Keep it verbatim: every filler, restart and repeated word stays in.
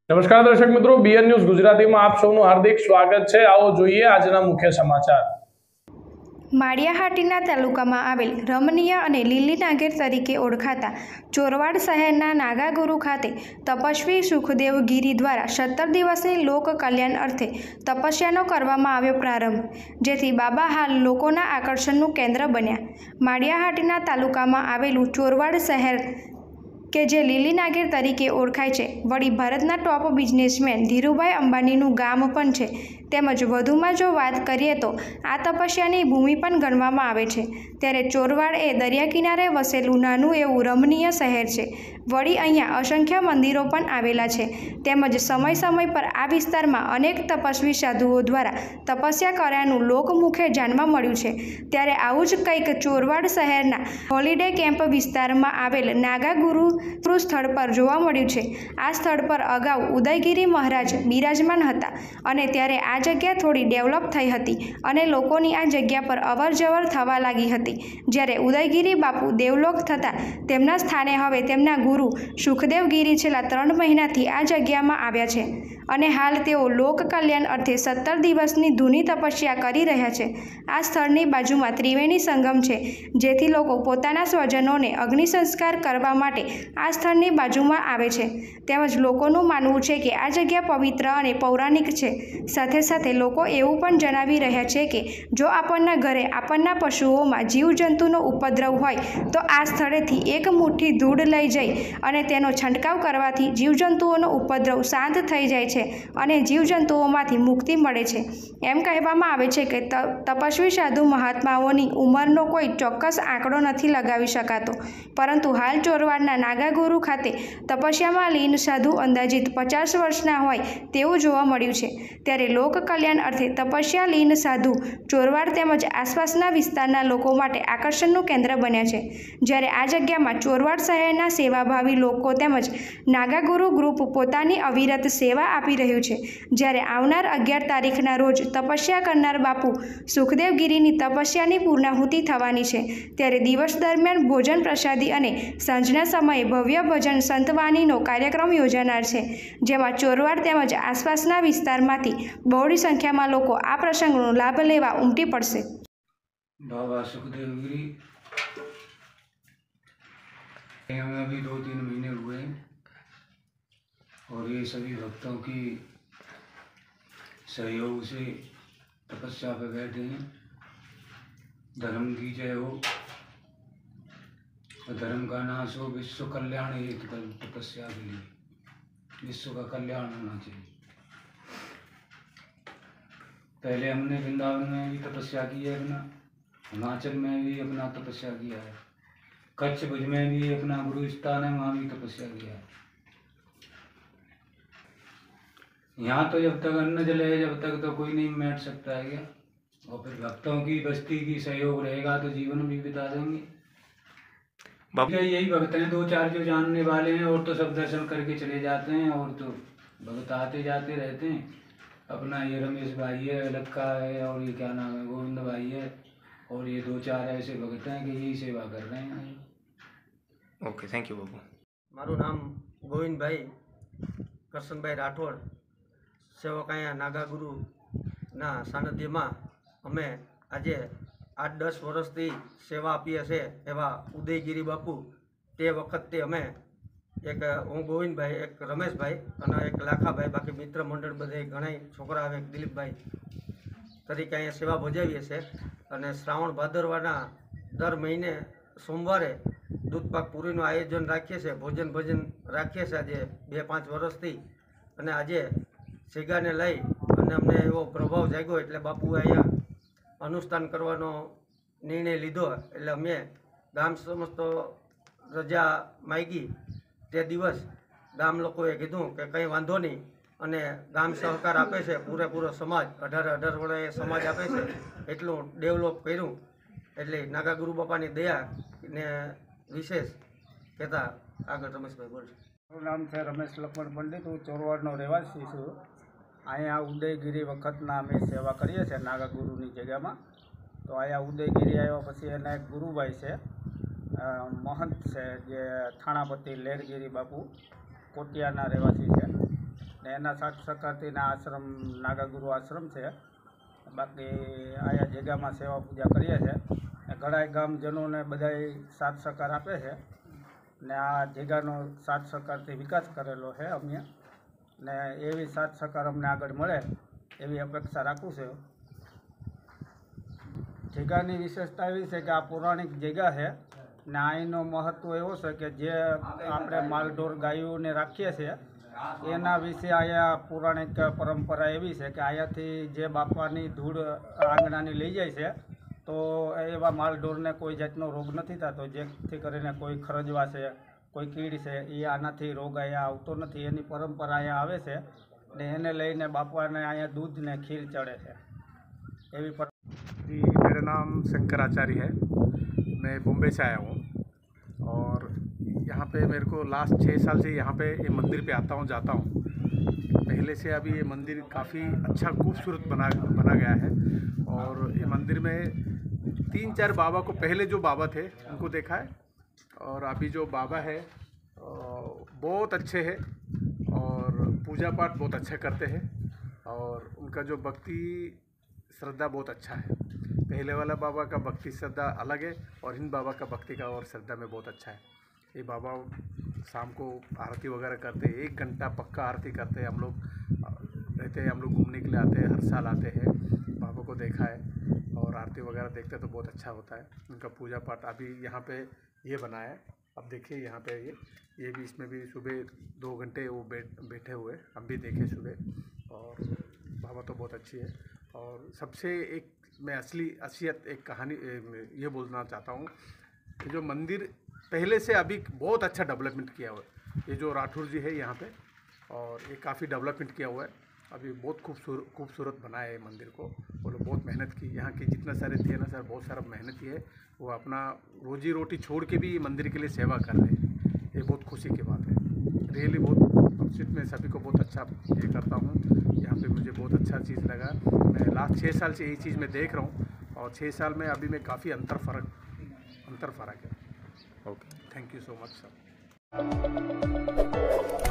નમસ્કાર દર્શક મિત્રો, બીએન ન્યૂઝ ગુજરાતીમાં આપ સૌનું હાર્દિક સ્વાગત છે। આવો જોઈએ આજના મુખ્ય સમાચાર। માળિયાહાટીના તાલુકામાં આવેલ રમણીય અને લીલી નાગેર તરીકે ઓળખાતા ચોરવાડ શહેરના નાગાગુરુ ખાતે તપસ્વી સુખદેવ ગીરી દ્વારા સત્તર દિવસની લોક કલ્યાણ અર્થે તપસ્યાનો કરવામાં આવ્યો પ્રારંભ, જેથી બાબા હાલ લોકોના આકર્ષણનું કેન્દ્ર બન્યા। માળિયાહાટીના તાલુકામાં આવેલું ચોરવાડ શહેર કે જે લીલી નાગેર તરીકે ઓળખાય છે, વળી ભારતના ટોપ બિઝનેસમેન ધીરુભાઈ અંબાણીનું ગામ પણ છે। તેમજ વધુમાં જો વાત કરીએ તો આ તપસ્યાની ભૂમિ પણ ગણવામાં આવે છે। ત્યારે ચોરવાડ એ દરિયા કિનારે વસેલું નાનું એવું રમણીય શહેર છે। વળી અહીંયા અસંખ્ય મંદિરો પણ આવેલા છે। તેમજ સમય સમય પર આ વિસ્તારમાં અનેક તપસ્વી સાધુઓ દ્વારા તપસ્યા કર્યાનું લોકમુખે જાણવા મળ્યું છે। ત્યારે આવું જ કંઈક ચોરવાડ શહેરના હોલિડે કેમ્પ વિસ્તારમાં આવેલ નાગાગુરુ સ્થળ પર જોવા મળ્યું છે। આ સ્થળ પર અગાઉ ઉદયગીરી મહારાજ બિરાજમાન હતા અને ત્યારે આ જગ્યા થોડી ડેવલપ થઈ હતી અને લોકોની આ જગ્યા પર અવર જવર થવા લાગી હતી। જ્યારે ઉદયગીરી બાપુ દેવલોક થતાં તેમના સ્થાને હવે તેમના ગુરુ સુખદેવગીરી છેલ્લા ત્રણ મહિનાથી આ જગ્યામાં આવ્યા છે અને હાલ તેઓ લોક કલ્યાણ અર્થે સત્તર દિવસની ધૂની તપસ્યા કરી રહ્યા છે। આ સ્થળની બાજુમાં ત્રિવેણી સંગમ છે, જેથી લોકો પોતાના સ્વજનોને અગ્નિ સંસ્કાર કરવા માટે આ સ્થળની બાજુમાં આવે છે। તેમજ લોકોનું માનવું છે કે આ જગ્યા પવિત્ર અને પૌરાણિક છે। સાથે સાથે લોકો એવું પણ જણાવી રહ્યા છે કે જો આપણના ઘરે આપણના પશુઓમાં જીવજંતુનો ઉપદ્રવ હોય તો આ સ્થળેથી એક મુઠ્ઠી ધૂળ લઈ જઈ અને તેનો છંટકાવ કરવાથી જીવજંતુઓનો ઉપદ્રવ શાંત થઈ જાય છે અને જીવજંતુઓમાંથી મુક્તિ મળે છે। એમ કહેવામાં આવે છે કે તપસ્વી સાધુ મહાત્માઓની ઉંમરનો કોઈ ચોક્કસ આંકડો નથી લગાવી શકાતો, પરંતુ હાલ ચોરવાડના નાગાગુરુ ખાતે તપસ્યામાં લીન સાધુ અંદાજિત પચાસ વર્ષના હોય તેવું જોવા મળ્યું છે। ત્યારે લોક કલ્યાણ અર્થે તપસ્યા લીન સાધુ ચોરવાડ તેમજ આસપાસના વિસ્તારના લોકો માટે આકર્ષણનું કેન્દ્ર બન્યા છે। જ્યારે આ જગ્યામાં ચોરવાડ શહેરના સેવાભાવી લોકો તેમજ નાગાગુરુ ગ્રુપ પોતાની અવિરત સેવા આપી રહ્યું છે। જ્યારે આવનાર અગિયાર તારીખના રોજ તપસ્યા કરનાર બાપુ સુખદેવગીરીની તપસ્યાની પૂર્ણાહુતિ થવાની છે। ત્યારે દિવસ દરમિયાન ભોજન પ્રસાદી અને સાંજના સમયે ભવ્ય ભજન સંતવાણીનો કાર્યક્રમ યોજાનાર છે, જેમાં ચોરવાડ તેમજ આસપાસના વિસ્તારમાંથી બહોળી સંખ્યામાં લોકો આ પ્રસંગનો લાભ લેવા ઉમટી પડશે। बाबा सुखदेवगिरी हमें अभी दो तीन महीने हुए हैं और ये सभी भक्तों की सहयोग से तपस्या पे बैठे हैं। धर्म की जय हो, धर्म का नाश हो, विश्व कल्याण हेतु तपस्या के लिए विश्व का कल्याण होना चाहिए। पहले हमने वृंदावन में भी तपस्या की है, अपना हिमाचल में भी अपना तपस्या किया है, कच्छ भुज में भी अपना गुरु स्थान है, वहाँ भी तपस्या किया है। यहाँ तो जब तक अन्न जल है, जब तक तो कोई नहीं बैठ सकता है क्या। और फिर भक्तों की बस्ती की सहयोग रहेगा तो जीवन भी बिता देंगे। यही भक्त हैं दो चार जो जानने वाले हैं, और तो सब दर्शन करके चले जाते हैं, और तो भक्त आते जाते रहते हैं। अपना ये रमेश भाई है, लक्का है, और ये क्या नाम है गोविंद भाई है, और ये दो चार ऐसे भक्त हैं कि यही सेवा कर रहे हैं। ओके, थैंक यू बाबू। मारू नाम गोविंद भाई करशन भाई राठौड़, सेवक अँ नागागुरु ना सानिध्य में अमे आज आठ दस वर्षथी सेवा आपीए छे। एवा उदयगिरी बापू ते वखते अमे एक हूँ गोविंद भाई, एक रमेश भाई और एक लाखा भाई, बाकी मित्र मंडल बधे घणा छोकरा आवे, दिलीप भाई तरीके अँ सेवा बजावीए छे। अने श्रावण भादरवाना दर महीने सोमवारे दूधपाक पूरीનું आयोजन राखीए छे, भोजन भजन राखीए छे आज बे पांच वर्षथी। अने आजे सीगाने लई अने अमने एवो प्रभाव जाग्यो एटले बापुए अहींया अनुष्ठान करवानो निर्णय लीधो। एटले अमे गाम समस्त रजा मागी ते दिवस गाम लोकोए कीधुं के कंई वांधो नहीं, अने गाम सहकार आपे छे, पूरेपूरो समाज अठार अठार वडे समाज आपे छे, एटलुं डेवलप कर्युं। एटले नागागुरु बापानी दया ने विशेष कहेता आगळ रमेशभाई बोल। મારું નામ છે રમેશ લક્ષ્મણ પંડિત, હું ચોરવાડનો રહેવાસી છું। અહીંયા ઉદયગીરી વખતના અમે સેવા કરીએ છીએ નાગાગુરુની જગ્યામાં। તો અહીંયા ઉદયગીરી આવ્યા પછી એના એક ગુરુભાઈ છે, महंत है जे थाणापति लहरगिरी बापू कोटियाना રહેવાસી છે। ને એના સાથ સહકારથી ના આશ્રમ નાગાગુરુ આશ્રમ છે. બાકી આયા જગ્યામાં સેવા પૂજા કરીએ છીએ. ઘણાય ગામજનોને બધાય સાથ સહકાર આપે છે ને આ જગ્યાનો સાથ સહકારથી વિકાસ કરેલો છે અમે, ને એવી સાથ સહકાર અમને આગળ મળે એવી અપેક્ષા રાખું છું. જગ્યાની વિશેષતા એવી છે કે આ પૌરાણિક જગ્યા છે ને અહીંનો મહત્ત્વ એવો છે કે જે આપણે માલઢોર ગાયોને રાખીએ છીએ એના વિશે અહીંયા પૌરાણિક પરંપરા એવી છે કે અહીંયાથી જે બાપાની ધૂળ આંગણાની લઈ જાય છે તો એવા માલઢોરને કોઈ જાતનો રોગ નથી થતો, જેથી કરીને કોઈ ખરજવા છે, કોઈ કીડ છે, એ આનાથી રોગ અહીંયા આવતો નથી. એની પરંપરા અહીંયા આવે છે ને એને લઈને બાપાને અહીંયા દૂધ ને ખીર ચડે છે એવી પર. जी, मेरा नाम शंकराचार्य है. मैं बॉम्बे से आया हूँ और यहाँ पे मेरे को लास्ट छः साल से यहाँ पे ये मंदिर पे आता हूँ जाता हूँ. पहले से अभी ये मंदिर काफ़ी अच्छा खूबसूरत बना बना गया है और ये मंदिर में तीन चार बाबा को पहले जो बाबा थे उनको देखा है और अभी जो बाबा है बहुत अच्छे हैं और पूजा पाठ बहुत अच्छा करते हैं और उनका जो भक्ति श्रद्धा बहुत अच्छा है. पहले वाला बाबा का भक्ति श्रद्धा अलग है और इन बाबा का भक्ति का और श्रद्धा में बहुत अच्छा है. ये बाबा शाम को आरती वगैरह करते हैं, एक घंटा पक्का आरती करते हैं. हम लोग रहते हैं, हम लोग घूमने के लिए आते हैं, हर साल आते हैं. बाबा को देखा है और आरती वगैरह देखते हैं तो बहुत अच्छा होता है. उनका पूजा पाठ अभी यहाँ पे ये बना है, अब देखिए यहाँ पे ये ये भी इसमें भी सुबह दो घंटे वो बैठ बैठे हुए हम भी देखे सुबह और बाबा तो बहुत अच्छी है. और सबसे एक मैं असली असलियत एक कहानी ये बोलना चाहता हूँ कि जो मंदिर पहले से अभी बहुत अच्छा डेवलपमेंट किया हुआ है. ये जो राठौर जी है यहाँ पे और ये काफ़ी डेवलपमेंट किया हुआ है. अभी बहुत खूबसूरत खूबसूरत बनाया है मंदिर को. वो लोग बहुत मेहनत की, यहाँ के जितने सारे थे ना सर बहुत सारा मेहनत की है. वो अपना रोजी रोटी छोड़ के भी ये मंदिर के लिए सेवा कर रहे हैं. ये बहुत खुशी की बात है. रियली बहुत अपसेट में सभी को बहुत अच्छा ये करता हूँ. यहाँ पे मुझे बहुत अच्छा चीज़ लगा. मैं लास्ट छः साल से यही चीज़ मैं देख रहा हूँ और छः साल में अभी में काफ़ी अंतर फ़र्क अंतर फ़र्क है. Okay, thank you so much sir.